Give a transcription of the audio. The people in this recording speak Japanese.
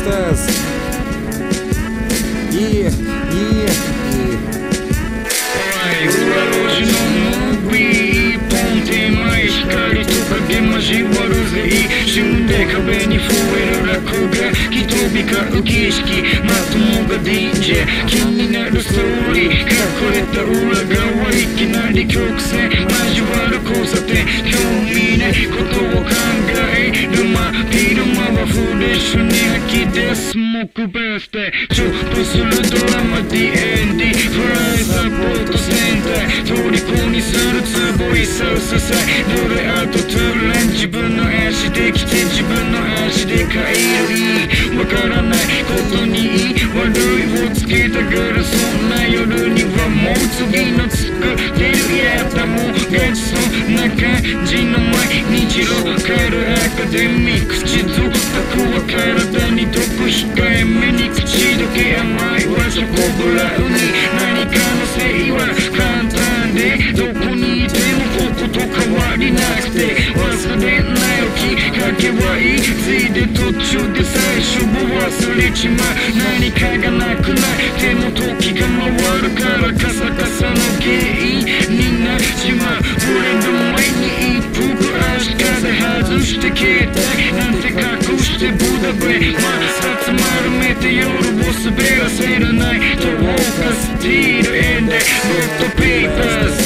pistas. E Vai, o relógio não morre. Ponte mais caro, tu paguei mais igual os aí. Junte cabelo fogo, rakuga. Que tropica o kiski, mato moga DJ. Quinina story, kakureta ulagawa. Ikinari kyoksen, majiwaru kousate. Kyomine, koto wo kangae. Ruma, piruma wa foolish ni haki de smoke birthday. Choppu suru drama D&D. Fry support center. 虜にするつぼいさうささどれあとトゥーレン自分の足で来て自分の足で帰りわからないことに悪いをつけたからそんな夜にはもう次の作ってるやったもうガチそんな感じの毎日ローカルアカデミック地図タクは体に毒控えめに口どけ甘いわチョコブラウニー何かのせいは簡単でどこにいてもここと変わりなくて忘れないよきっかけはいついで途中で最初を忘れちまう何かがなくないでも時が回るからカサカサの原因になっちまう俺の前に一服足風外して携帯なんて隠してブダベイまだ札丸めて夜を滑らせるないとウォーカースティールエンデゴッドペーパーズ